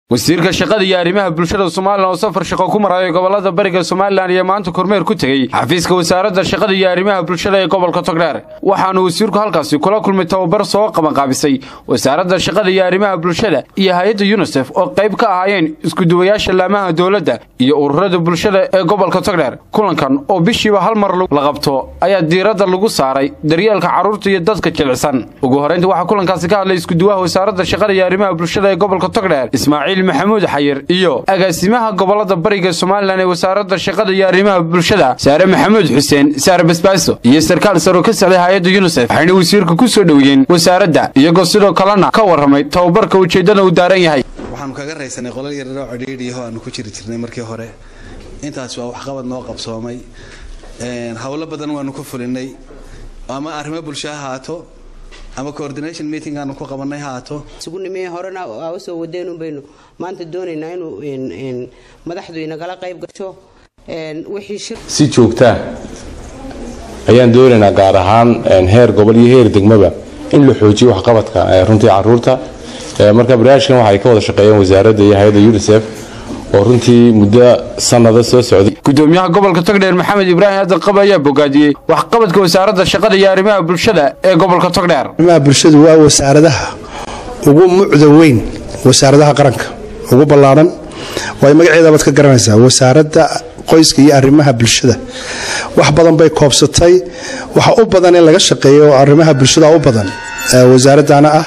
wasiirka shaqada iyo arrimaha bulshada Soomaaliland oo safar shaqo ku maray gobolada bariga Soomaaliland iyo maanta kormeer ku tagay xafiiska wasaaradda shaqada iyo arrimaha bulshada ee gobolka Togdheer waxaanu wasiirku halkaas kula kulmay tababar soo qabanqaabisay wasaaradda shaqada iyo arrimaha bulshada iyo hay'adda UNICEF oo qayb ka ahaayeen isku duwayaasha laamaha dawladda iyo ururada bulshada ee gobolka Togdheer kulankan oo bishiiba hal mar la qabto ayaa diiradda lagu saaray daryeelka carruurta iyo dadka jilicsan ugu horeyntii waxa kulankaasi ka hadlay isku duwaha wasaaradda shaqada iyo arrimaha bulshada ee gobolka Togdheer Ismaaciil محمود حير iyo agaasimaha gobolada bariga Soomaaliland ee wasaaradda shaqada iyo arrimaha bulshada Saare Maxamuud Xuseen Saare Basbaaso iyo sarkaal sare ka socday hay'adda UNICEF waxayna wasiirka ku soo dhaweeyeen wasaaradda iyagoo sidoo kalena ka warramay tababarka ujeedada uu daaran yahay waxaan kaga raysanay qolal yar oo codheeriyo aan ku jiri jirnay markii hore intaas waa wax qabad noo qabsoomay hawlo badan waanu ku fulinay ama arrimo bulshada haato ama coordination meeting aan ku qabanay haato sugunimee horena oo soo wadeen baynu maanta doonaynaa inuu madaxdu inagala qayb gasho wixii si joogta ayaan doonaynaa gaar ahaan heer gobol iyo heer degmaba in la xoojiyo wax qabadka runtii carruurta marka barnaamijkan waxa ay ka wada shaqeeyeen wasaaradda iyo hay'adda UNICEF oo runtii muddo sanado soo socday gudoomiyaha gobolka Togdheer Maxamed Ibraahim Aadan Qaba ayaa bogaadiyay wax qabadka wasaaradda shaqada iyo arrimaha bulshada ee gobolka Togdheer arrimaha bulshadu waa wasaaradaha ugu mucda weyn wasaaradaha qaranka ugu ballaaran way magaceeda baad ka garanaysaa wasaaradda qoyska iyo arrimaha bulshada wax badan bay koobsatay waxa u badan in laga shaqeeyo arrimaha bulshada u badan wasaaradana ah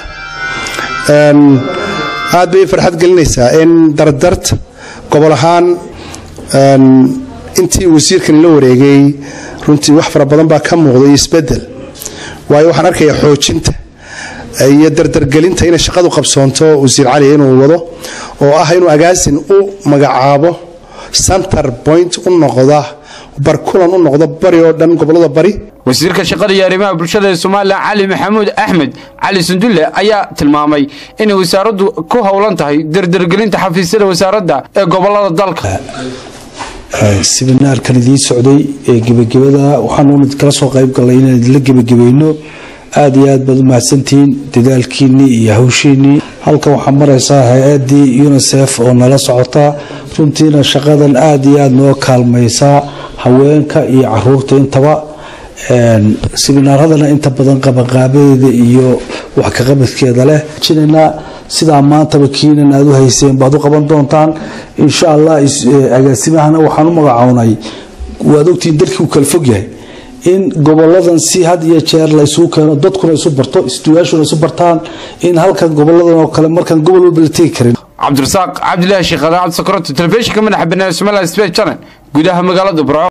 aad bay farxad gelinaysaa in dardarta gobol ahaan intii wasiirkan la wareegay runtii wax fara badan baa ka muuqday isbedel waayo waxaan arkayaa xoojinta iyo dardargelinta in shaqadu qabsoonto wasiir Cali inuu wado oo ah inuu agaasin u magacaabo center point u noqdo barkulan u noqdo bari oo dhan gobolada bari wasiirka shaqada iyo arrimaha bulshada ee Soomaaliland Cali Maxamuud Axmed Cali Sundulle ayaa tilmaamay in wasaaraddu ku hawlan tahay dardargelinta xafiisyada wasaaradda ee gobolada dalka seminaarkan idin socday ee gabagabada waxaanu kala soo qayb galay in la gabagabayno aad iyo aad baad u mahadsantiin dadaalkiinii iyo hawshiinii halka waxa maraysaa hay'addii UNICEF oo nala socota runtiina shaqadan aad iyo aad noo kaalmaysa haweenka iyo carruurta intaba seminaaradana inta badan qabanqaabadeeda iyo wax ka qabadkeeda leh jinina sida maantaba kiinan aad u hayseen baad u qaban doontaan insha Allah agaasimahana waxaan u magacawnay waad ogtiin dalkii uu kala fog yahay in goboladan si had iyo jeer la isugu keeno dadkuna isu barto istuwaashuna isu bartaan in halkan goboladan oo kale markan gobol walba la tegi karin Cabdirasaaq Cabdilaahi Sheekh Cabdi Sakrat telefishinka madaxa banaanka Soomaaliland Space Channel gudaha magaalada Burco